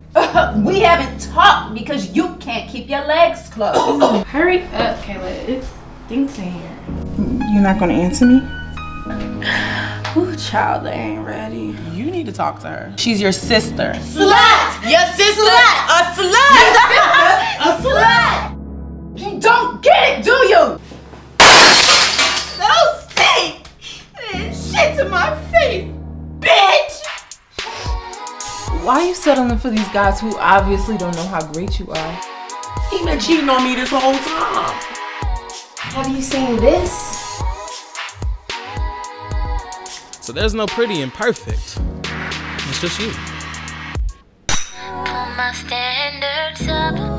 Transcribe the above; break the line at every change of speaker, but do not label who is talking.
We haven't talked because you can't keep your legs closed.
Hurry up, Kayla. It stinks in here.
You're not gonna answer me?
Ooh, child, they ain't ready.
You need to talk to her. She's your sister.
Slut!
Your sister! A slut!
A slut! You don't get it, do you?
Those stink! Shit to my face, bitch!
Why are you settling for these guys who obviously don't know how great you are?
He been cheating on me this whole time.
Have you seen this?
So there's no pretty and perfect. It's just you.
Put my standards up.